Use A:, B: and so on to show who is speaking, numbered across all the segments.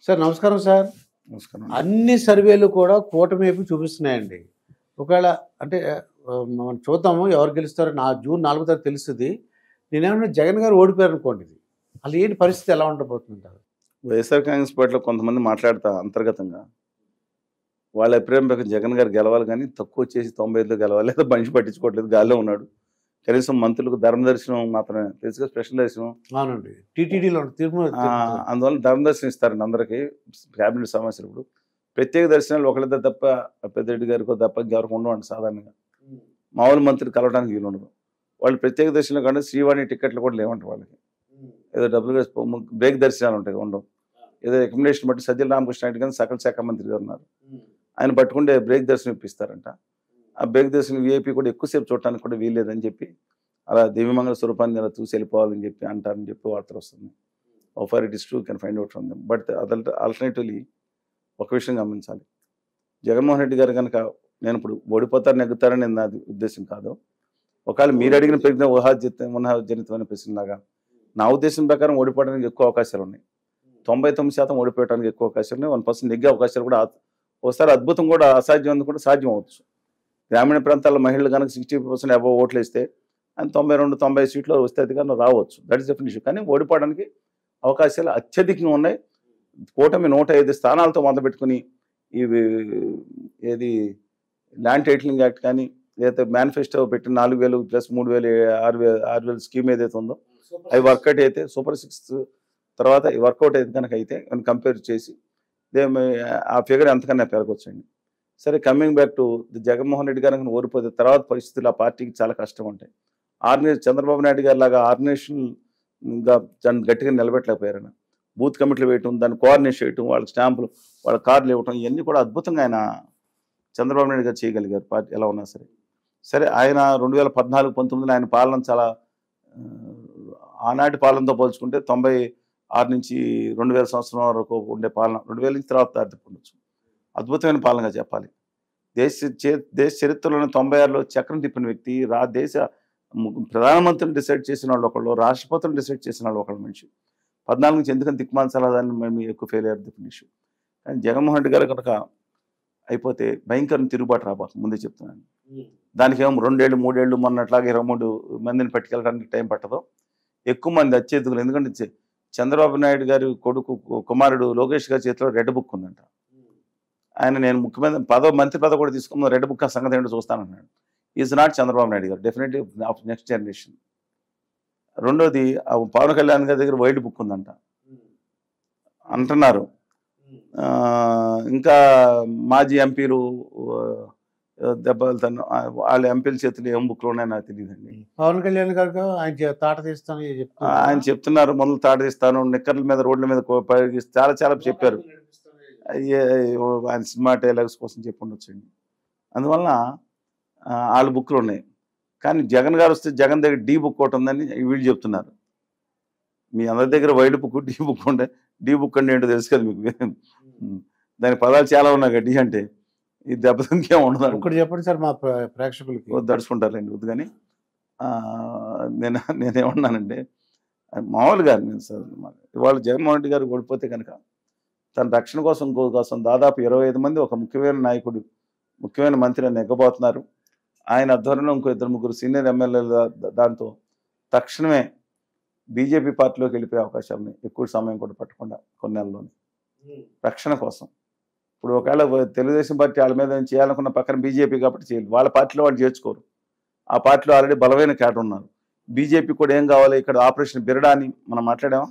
A: Sir నమస్కారం sir.
B: నమస్కారం.
A: అన్ని సర్వేలు కూడా కూటమి వైపు చూపిస్తున్నాయండి. ఒకవేళ అంటే మనం చూద్దాము ఎవరు గెలుస్తారో జూన్ 4వ తారీఖు తెలుస్తది. నేనేమన్నా జగన్ గారు ఓడిపోయారనుకోండి ఇది. అసలు ఏంటి పరిస్థితి ఎలా ఉండబోతుందంటారు?
B: వైఎస్ఆర్ కాంగ్రెస్ పార్టీలో కొంతమంది మాట్లాడతా అంతర్గతంగా వాళ్ళ అభిప్రాయం ప్రకారం జగన్ గారు గెలవాలి కానీ తక్కువ వచ్చేసి 95లో గెలవాలి, లేదా మనిషి పట్టించుకోవట్లేదు, గాల్లో ఉన్నాడు. కనీసం మంత్రులకు ధర్మదర్శనం మాత్రమే తెలుసుగా, స్పెషల్ దర్శనం.
A: అవునండి. టీటీడీలో తిరుమల
B: అందువల్ల ధర్మదర్శనం ఇస్తారండి అందరికీ క్యాబినెట్ సమావేశాలు. ఇప్పుడు ప్రత్యేక దర్శనాలు ఒకళ్ళిద్దరు తప్ప, పెద్దిరెడ్డి గారికో తప్ప ఎవరికి ఉండవండి సాధారణంగా. మామూలు మంత్రులు కలవడానికి వీలు ఉండదు. వాళ్ళు ప్రత్యేక దర్శనం కంటే శ్రీవాణి టికెట్లు కూడా లేవంట వాళ్ళకి. ఏదో డబ్బులు బ్రేక్ దర్శనాలు ఉంటాయి, ఉండవు. ఏదో రికమెండేషన్ బట్టి సజ్జల రామకృష్ణ రెడ్డి కానీ సకల శాఖ మంత్రి గారు ఉన్నారు, ఆయన పట్టుకుంటే బ్రేక్ దర్శనం ఇప్పిస్తారంట. ఆ బ్రేక్ దర్శనం వీఐపీ కూడా ఎక్కువసేపు చూడటానికి కూడా వీల్లేదని చెప్పి, అలా దివ్యమంగళ స్వరూపాన్ని అలా చూసి వెళ్ళిపోవాలని చెప్పి అంటారని చెప్పి వార్తలు వస్తుంది. Offer it is true, can find out from them. But alternatively ఒక విషయం గమనించాలి. జగన్మోహన్ రెడ్డి గారు కనుక, నేను ఇప్పుడు ఓడిపోతారు నెగ్గుతారని నా ఉద్దేశం కాదు. ఒకవేళ మీరు అడిగిన ప్రశ్న ఊహాజనితమైన ప్రశ్నలాగా, నా ఉద్దేశం ప్రకారం ఓడిపోవడానికి ఎక్కువ అవకాశాలు ఉన్నాయి. 99% ఓడిపోవడానికి ఎక్కువ అవకాశాలు ఉన్నాయి. 1% నెగ్గే అవకాశాలు కూడా ఒకసారి అద్భుతం కూడా అసాధ్యం కూడా సాధ్యం అవచ్చు. గ్రామీణ ప్రాంతాల్లో మహిళలు కనుక 60% అబవ్ ఓట్లు వేస్తే ఆయన 92-90 సీట్లు వస్తే అది కానీ రావచ్చు. That is definition. కానీ ఓడిపోవడానికి అవకాశాలు అత్యధికంగా ఉన్నాయి. కూటమి 105 స్థానాలతో మొదలుపెట్టుకుని ఇవి ఏది ల్యాండ్ టైటిలింగ్ యాక్ట్ కానీ, లేకపోతే మేనిఫెస్టో పెట్టిన 4000 ప్లస్ 3000 6,000 స్కీమ్ ఏదైతే ఉందో అవి వర్కౌట్ అయితే, సూపర్ 6 తర్వాత వర్కౌట్ అయితే కనుక అయితే కంపేర్ చేసి ఆ ఫిగర్ ఎంతకన్నా పెరగొచ్చండి. సరే, coming back to Jaganmohan Reddy garu ఓడిపోతే తర్వాత పరిస్థితులు ఆ పార్టీకి చాలా కష్టం ఉంటాయి. చంద్రబాబు నాయుడు గారి లాగా ఆర్గనైజేషన్గా గట్టిగా నిలబెట్టలేకపోయారు. బూత్ కమిటీలు వేయటం, దాన్ని కోఆర్డినేట్ చేయటం, వాళ్ళ స్టాంపులు, వాళ్ళ కార్డులు ఇవ్వటం, ఇవన్నీ కూడా అద్భుతంగా ఆయన చంద్రబాబు నాయుడు గారు చేయగలిగారు. పార్టీ ఎలా ఉన్నా సరే. సరే, ఆయన 2014-19 ఆయన పాలన చాలా ఆనాటి పాలనతో పోల్చుకుంటే 96 నుంచి 2000 సంవత్సరం వరకు ఉండే పాలన, 2000 నుంచి తర్వాత దాటిపోవచ్చు, అద్భుతమైన పాలనగా చెప్పాలి. దేశ చరిత్రలోనే 96లో చక్రం తిప్పిన వ్యక్తి, దేశ ప్రధానమంత్రిని డిసైడ్ చేసిన వాళ్ళు ఒకళ్ళు, రాష్ట్రపతిని డిసైడ్ చేసిన వాళ్ళు ఒకళ్ళు మనిషి. 14 నుంచి ఎందుకని దిక్మాల్చాలని మేము ఎక్కువ ఫెయిల్ అయ్యారు డిఫరెంట్ ఇష్యూ. కానీ జగన్మోహన్ రెడ్డి గారు కనుక అయిపోతే భయంకరమైన తిరుగుబాటు రాబోతుంది, ముందే చెప్తున్నాను. దానికి ఏమో 2 ఏళ్ళు 3 ఏళ్ళు మొన్నట్లాగా 23 మందిని పట్టుకెళ్ళడానికి టైం పట్టదు. ఎక్కువ మంది అత్యధికులు. ఎందుకంటే చంద్రబాబు నాయుడు గారి కొడుకు కుమారుడు లోకేష్ గారి చేతిలో రెడ్ బుక్ ఉందంట. ఆయన నేను ముఖ్యమంత్రి మంత్రి పదవి కూడా తీసుకున్న రెడ్ బుక్ సంగతి ఏంటో చూస్తానన్నాడు. Is not Chandrababu Naidu garu, definitely of next generation. రెండోది, పవన్ కళ్యాణ్ గారి దగ్గర వైల్డ్ బుక్ ఉందంట అంటున్నారు. ఇంకా మాజీ ఎంపీలు దెబ్బలు వాళ్ళ ఎంపీల చేతులు ఏం బుక్లో ఉన్నాయో నాకు తెలియదండి.
A: పవన్ కళ్యాణ్ గారు ఆయన తాట తీస్తాను
B: ఆయన చెప్తున్నారు, మొదలు తాట తీస్తాను, నిక్కర్ల మీద రోడ్ల మీద చాలా చాలా చెప్పారు. ఆయన సినిమా డైలాగ్స్ కోసం చెప్పి ఉండొచ్చండి. అందువల్ల వాళ్ళ బుక్లు ఉన్నాయి. కానీ జగన్ గారు వస్తే జగన్ దగ్గర డి బుక్ ఒకటి ఉందని వీళ్ళు చెప్తున్నారు. మీ అందరి దగ్గర వైల్డ్ బుక్, డి బుక్ ఉండే. డి బుక్ అంటే ఏంటో తెలుసు కదా మీకు. దాని పదాలు చాలా ఉన్నాయి కదా. డి అంటే ఈ దెబ్బతింకేం ఉండదు.
A: ఇక్కడ చెప్పండి సార్ మా ప్రేక్షకులకి.
B: దడుచుకుంటారులేండి వద్దు. కానీ నేనేమన్నానంటే మామూలుగా సార్, ఇవాళ జగన్మోహన్ రెడ్డి గారు ఓడిపోతే కనుక తన రక్షణ కోసం దాదాపు 25 మంది ఒక ముఖ్యమైన నాయకుడు, ముఖ్యమైన మంత్రి నెగ్గబోతున్నారు. ఆయన ఆధ్వర్యంలో ఇంకో 2-3 సీనియర్ ఎమ్మెల్యేల దాంతో తక్షణమే బీజేపీ పార్టీలోకి వెళ్ళిపోయే అవకాశాలు ఉన్నాయి, ఎక్కువ సమయం కూడా పట్టకుండా కొన్ని నెలల్లోనే రక్షణ కోసం. ఇప్పుడు ఒకవేళ తెలుగుదేశం పార్టీ వాళ్ళ మీద చేయాలనుకున్న పక్కన బీజేపీ కాబట్టి చేయాలి. వాళ్ళ పార్టీలో వాళ్ళు చేర్చుకోరు. ఆ పార్టీలో ఆల్రెడీ బలమైన క్యాడర్ ఉన్నారు. బీజేపీ కూడా ఏం కావాలి, ఇక్కడ ఆపరేషన్ బిరడా అని మనం మాట్లాడదాం.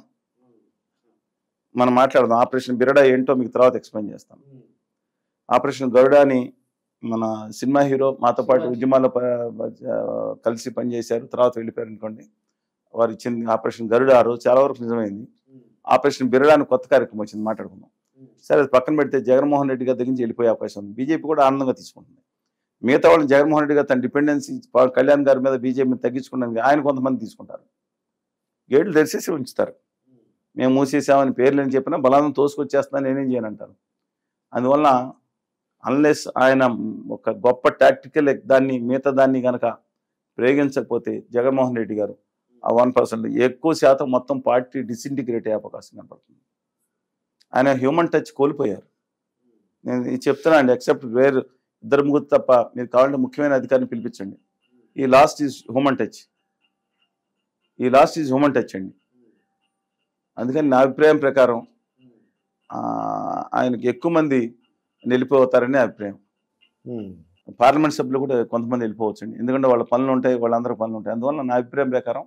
B: ఆపరేషన్ బిరడా ఏంటో మీకు తర్వాత ఎక్స్ప్లెయిన్ చేస్తాను. ఆపరేషన్ గరుడాని మన సినిమా హీరో మాతో పాటు ఉద్యమాల్లో కలిసి పనిచేశారు, తర్వాత వెళ్ళిపోయారు అనుకోండి. వారు ఇచ్చింది ఆపరేషన్ గరుడ. ఆ రోజు చాలా వరకు నిజమైంది. ఆపరేషన్ బిరడాని కొత్త కార్యక్రమం వచ్చింది, మాట్లాడుకుందాం. సరే, అది పక్కన పెడితే జగన్మోహన్ రెడ్డి గారి దగ్గర నుంచి వెళ్ళిపోయే అవకాశం ఉంది. బీజేపీ కూడా ఆనందంగా తీసుకుంటుంది. మిగతా వాళ్ళు జగన్మోహన్ రెడ్డి గారు తన డిపెండెన్సీ పవన్ కళ్యాణ్ గారి మీద బీజేపీ మీద తగ్గించుకున్నాను ఆయన కొంతమంది తీసుకుంటారు. గేట్లు తెరిచేసి ఉంచుతారు. మేము మూసేసామని పేర్లు అని చెప్పినా బలాన్ని తోసుకొచ్చేస్తున్నా నేనేం చేయనంటారు. అందువల్ల అన్లెస్ ఆయన ఒక గొప్ప టాక్టికల్ మిగతా దాన్ని కనుక ప్రయోగించకపోతే జగన్మోహన్ రెడ్డి గారు ఆ 1% ఎక్కువ శాతం మొత్తం పార్టీ డిసింటిగ్రేట్ అయ్యే అవకాశం కనపడుతుంది. ఆయన హ్యూమన్ టచ్ కోల్పోయారు. నేను ఇది చెప్తున్నా అండి, ఎక్సెప్ట్ వేరు 2-3 తప్ప మీరు కావాలంటే ముఖ్యమైన అధికారిని పిలిపించండి. ఈ లాస్ట్ ఈజ్ హ్యూమన్ టచ్, ఈ లాస్ట్ ఈజ్ హ్యూమన్ టచ్ అండి. అందుకని నా అభిప్రాయం ప్రకారం ఆయనకి ఎక్కువ మంది వెళ్ళిపోతారని అభిప్రాయం. పార్లమెంట్ సభ్యులు కూడా కొంతమంది వెళ్ళిపోవచ్చండి, ఎందుకంటే వాళ్ళ పనులు ఉంటాయి, వాళ్ళందరూ పనులు ఉంటాయి. అందువల్ల నా అభిప్రాయం ప్రకారం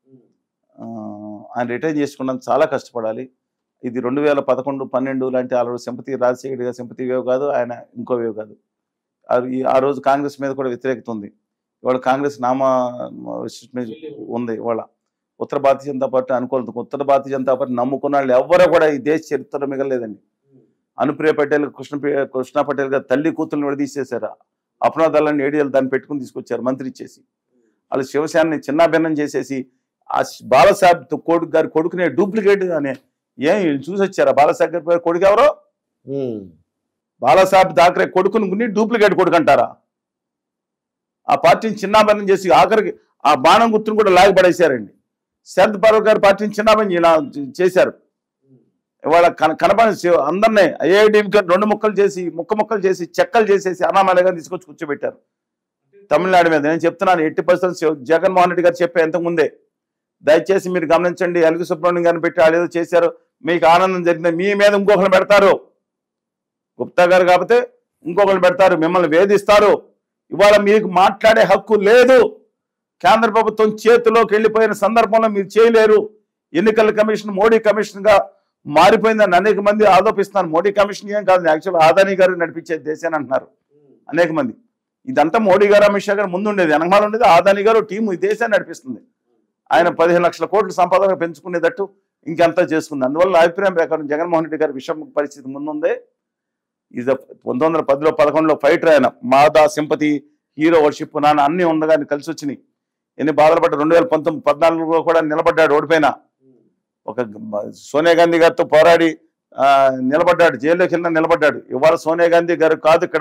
B: ఆయన రిటైర్ చేసుకున్నందుకు చాలా కష్టపడాలి. ఇది 2011-12 లాంటి ఆల్రెడీ సింపతి రాజశేఖర్ గారి సింపతి వేవ్ కాదు, ఆయన ఇంకో వేవ్ కాదు. ఆ రోజు కాంగ్రెస్ మీద కూడా వ్యతిరేకత ఉంది. ఇవాళ కాంగ్రెస్ ఉంది. ఇవాళ ఉత్తర భారతీయ జనతా పార్టీ అనుకూలత, ఉత్తర భారతీయ జనతా పార్టీ నమ్ముకున్న వాళ్ళు ఎవరో కూడా ఈ దేశ చరిత్రలో మిగలలేదండి. అనుప్రియ పటేల్, కృష్ణ పటేల్ గారు తల్లి కూతుర్ని విడదీసేశారు. అప్నా దళాన్ని ఏడీఎల్ దాన్ని పెట్టుకుని తీసుకొచ్చారు మంత్రి ఇచ్చేసి. వాళ్ళు శివసేనని చిన్నాభిన్నం చేసేసి ఆ బాలసాహెబ్ గారి కొడుకునే డూప్లికేట్ అనే వీళ్ళు చూసి వచ్చారా? బాలసాహెబ్ గారి కొడుకు ఎవరో, బాలసాహెబ్ థాకరే కొడుకుని డూప్లికేట్ కొడుకు అంటారా? ఆ పార్టీని చిన్నాభిన్నం చేసి ఆఖరికి ఆ బాణం గుర్తును కూడా లాగిపడేశారండి. శరద్ పవార్ గారి పార్టీని చిన్నాభిన్నం చేశారు. ఇవాళ కనపడి అందరినీ ఐఐడిఎంకి 2 ముక్కలు చేసి చెక్కలు చేసేసి అనామలగా తీసుకొచ్చి కూర్చోబెట్టారు తమిళనాడు మీద. నేను చెప్తున్నాను, ఎట్టి పరిస్థితుల్లో జగన్మోహన్ రెడ్డి గారు చెప్పే ఇంతకుముందే, దయచేసి మీరు గమనించండి, అలిగి సుబ్రహ్మణ్యం గారిని పెట్టి వాళ్ళు ఏదో చేశారు, మీకు ఆనందం జరిగింది, మీ మీద ఇంకొకరిని పెడతారు. గుప్తా గారు కాకపోతే ఇంకొకరిని పెడతారు, మిమ్మల్ని వేధిస్తారు. ఇవాళ మీకు మాట్లాడే హక్కు లేదు. కేంద్ర ప్రభుత్వం చేతిలోకి వెళ్ళిపోయిన సందర్భంలో మీరు చేయలేరు. ఎన్నికల కమిషన్ మోడీ కమిషన్గా మారిపోయిందని అనేక మంది ఆరోపిస్తున్నారు. మోడీ కమిషన్ ఏం కాదు, యాక్చువల్ అదానీ గారు నడిపించే దేశాన్ని అంటున్నారు అనేక మంది. ఇదంతా మోడీ గారు, అమిత్ షా గారు ముందు ఉండేది, వెనకమాల ఉండేది అదానీ గారు టీము ఈ దేశాన్ని నడిపిస్తుంది. ఆయన 15 లక్షల కోట్ల సంపాదన పెంచుకునేటట్టు ఇంకెంతా చేసుకుంది. అందువల్ల అభిప్రాయం ప్రకారం జగన్మోహన్ రెడ్డి గారి విషమ పరిస్థితి ముందుందే. Is 1910లో 11లో fighter. ఆయన మాదా సింపతి, హీరో వర్షిప్, నాన్న అన్ని ఉండగా కలిసి వచ్చినాయి. ఎన్ని బాధలు పడ్డా 2014లో కూడా నిలబడ్డాడు, ఓడిపోయినా. ఒక సోనియా గాంధీ గారితో పోరాడి నిలబడ్డాడు, జైల్లోకి వెళ్ళినా నిలబడ్డాడు. ఇవాళ సోనియా గాంధీ గారు కాదు, ఇక్కడ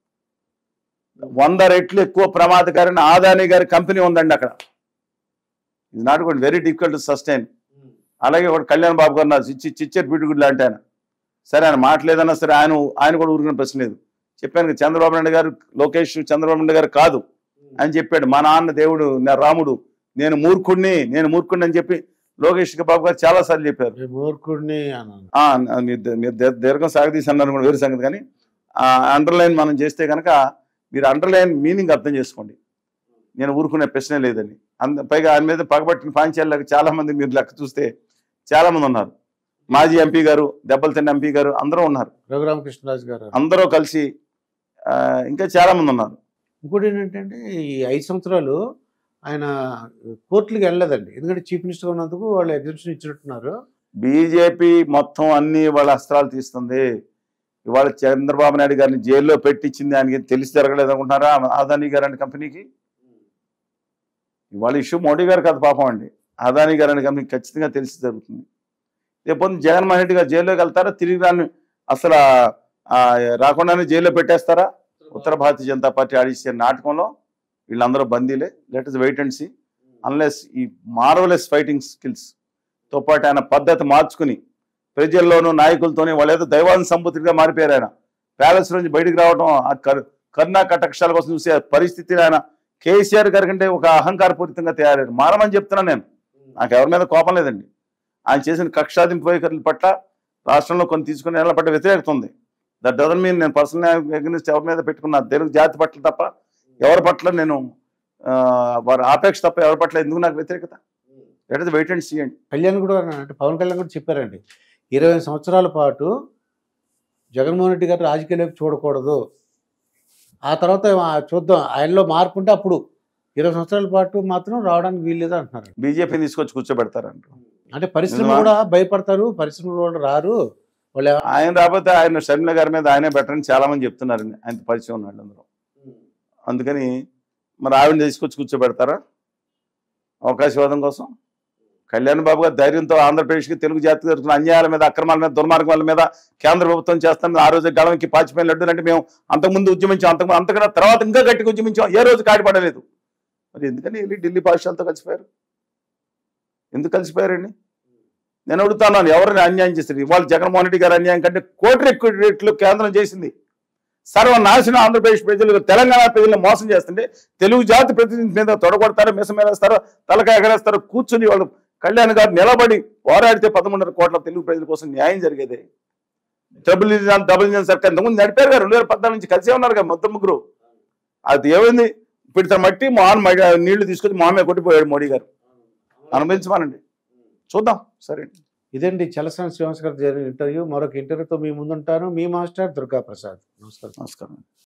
B: 100 రెట్లు ఎక్కువ ప్రమాదకారిని అదానీ గారి కంపెనీ ఉందండి అక్కడ. ఇది నాట్ కూడా వెరీ డిఫికల్ట్ టు సస్టైన్. అలాగే ఒక కళ్యాణ్ బాబు గారు చిచ్చర్ బిడ్డుగుడ్లు అంటే ఆయన, సరే ఆయన మాట్లాడేదన్నా సరే ఆయన కూడా ఊరుకునే ప్రశ్న లేదు. చెప్పాను చంద్రబాబు నాయుడు గారు, లోకేష్ చంద్రబాబు నాయుడు గారు కాదు అని చెప్పాడు. మా నాన్న దేవుడు, నా రాముడు, నేను మూర్ఖుడిని అని చెప్పి లోకేష్ బాబు గారు చాలా సార్లు చెప్పారు. మీరు దీర్ఘం సాగదీసి అన్నారు కూడా వేరే సంగతి. కానీ అండర్లైన్ మనం చేస్తే కనుక మీరు అండర్లైన్ మీనింగ్ అర్థం చేసుకోండి. నేను ఊరుకునే ప్రశ్నే లేదని. పైగా ఆయన మీద పగబట్టిన పాంచాలకు చాలా మంది మీరు లెక్క చూస్తే చాలా మంది ఉన్నారు. మాజీ ఎంపీ గారు, దెబ్బలు తిన్న ఎంపీ గారు అందరూ ఉన్నారు, రఘురామకృష్ణరాజు గారు అందరూ కలిసి, ఇంకా చాలా మంది ఉన్నారు.
A: ఇంకోటి ఏంటంటే ఈ 5 సంవత్సరాలు ఆయన కోర్టులకు వెళ్ళలేదండి, ఎందుకంటే చీఫ్ మినిస్టర్ ఉన్నందుకు వాళ్ళు ఎగ్జిబిషన్ ఇచ్చినట్టున్నారు.
B: బీజేపీ మొత్తం అన్ని వాళ్ళ అస్త్రాలు తీస్తుంది. ఇవాళ చంద్రబాబు నాయుడు గారిని జైల్లో పెట్టించింది ఆయనకి తెలిసి జరగలేదు అనుకుంటున్నారా? అదానీ గారు అనే కంపెనీకి ఇవాళ ఇష్యూ మోడీ గారు కాదు పాపం అండి, అదానీ గారు అనే కంపెనీకి ఖచ్చితంగా తెలిసి జరుగుతుంది. రేపు జగన్మోహన్ రెడ్డి గారు జైల్లోకి వెళ్తారా, తిరిగి దాన్ని అసలు రాకుండానే జైల్లో పెట్టేస్తారా? ఉత్తర భారతీయ జనతా పార్టీ ఆడిచ్చే నాటకంలో వీళ్ళందరూ బందీలే. Let us wait and see. Unless ఈ మార్వలెస్ ఫైటింగ్ స్కిల్స్తో పాటు ఆయన పద్ధతి మార్చుకుని ప్రజల్లోనూ నాయకులతోనే వాళ్ళు ఏదో దైవాన్ని సంబుద్ధిగా మారిపోయారు. ఆయన ప్యాలెస్ నుంచి బయటకు రావడం, ఆ కరుణా కటాక్షాల కోసం చూసే పరిస్థితిని ఆయన కేసీఆర్ గారి కంటే ఒక అహంకారపూరితంగా తయారయ్యారు. మారమని చెప్తున్నాను నేను, నాకు ఎవరి మీద కోపం లేదండి. ఆయన చేసిన కక్షాదింపు వైఖరుల పట్ల రాష్ట్రంలో కొన్ని తీసుకునే వాళ్ళ పట్ల వ్యతిరేకత ఉంది. దట్ డజంట్ మీన్ నేను పర్సనల్ అగెనిస్ట్ ఎవరి మీద పెట్టుకున్నా, తెలుగు జాతి పట్ల తప్ప ఎవరి పట్ల నేను వారి ఆపేక్ష తప్ప ఎవరి పట్ల ఎందుకు నాకు వ్యతిరేకత? Let us wait and see అండి.
A: కళ్యాణ్ కూడా అంటే పవన్ కళ్యాణ్ కూడా చెప్పారండి, 20 సంవత్సరాల పాటు జగన్మోహన్ రెడ్డి గారు రాజకీయాలకు చూడకూడదు, ఆ తర్వాత చూద్దాం ఆయనలో మార్పు ఉంటే అప్పుడు 20 సంవత్సరాల పాటు మాత్రం రావడానికి వీల్లేదు అంటున్నారు.
B: బీజేపీని తీసుకొచ్చి కూర్చోబెడతారంట.
A: అంటే పరిశ్రమలు కూడా భయపడతారు, పరిశ్రమలు కూడా రారు. వాళ్ళు
B: ఆయన రాకపోతే ఆయన షర్మిల గారి మీద ఆయనే బెటర్ అని చాలా మంది చెప్తున్నారండి, ఆయన పరిచయం ఉన్నాడు అందరూ. అందుకని మరి ఆవిడని తీసుకొచ్చి కూర్చోబెడతారా అవకాశవాదం కోసం? కళ్యాణ్ బాబు గారు ధైర్యంతో ఆంధ్రప్రదేశ్కి, తెలుగు జాతికి జరుగుతున్న అన్యాయాల మీద, అక్రమాల మీద, దుర్మార్గాల మీద కేంద్ర ప్రభుత్వం చేస్తాం. ఆ రోజు గళంకి పాచిపోయిన లడ్డు అంటే మేము అంతకుముందు ఉద్యమించాం, అంతకన్నా తర్వాత ఇంకా గట్టిగా ఉద్యమించాం, ఏ రోజు కాడిపడలేదు. మరి ఎందుకని వెళ్ళి ఢిల్లీ పాఠశాలతో కలిసిపోయారు? ఎందుకు కలిసిపోయారండి? నేను అడుగుతున్నాను, ఎవరిని అన్యాయం చేస్తుంది? ఇవాళ జగన్మోహన్ రెడ్డి గారు అన్యాయం కంటే కోటి రెట్లు కేంద్రం చేసింది. సర్వనాశనం ఆంధ్రప్రదేశ్ ప్రజలు, తెలంగాణ ప్రజలను మోసం చేస్తుంటే తెలుగు జాతి ప్రతినిధి మీద తొడగొడతారు, మిసమేస్తారు, తలకాయ ఎగరేస్తారు. కూర్చుని వాళ్ళు కళ్యాణ్ గారు నిలబడి పోరాడితే 11.5 కోట్ల తెలుగు ప్రజల కోసం న్యాయం జరిగేది. డబుల్ ఇంజన్ సర్కార్ ఇంతకుముందు నడిపారు గారు, 2014 నుంచి కలిసే ఉన్నారు కదా మొత్తం ముగ్గురు. అది ఏమైంది? ఇప్పుడు మట్టి నీళ్లు తీసుకొచ్చి మామే కొట్టిపోయాడు మోడీ గారు. అనుభవించమానండి, చూద్దాం. సరే,
A: ఇదండి చలసాని శ్రీనివాస్ గారు జరిగిన ఇంటర్వ్యూ. మరొక ఇంటర్వ్యూతో మీ ముందుంటాను. మీ మాస్టర్ దుర్గా ప్రసాద్. నమస్కారం.
B: నమస్కారం.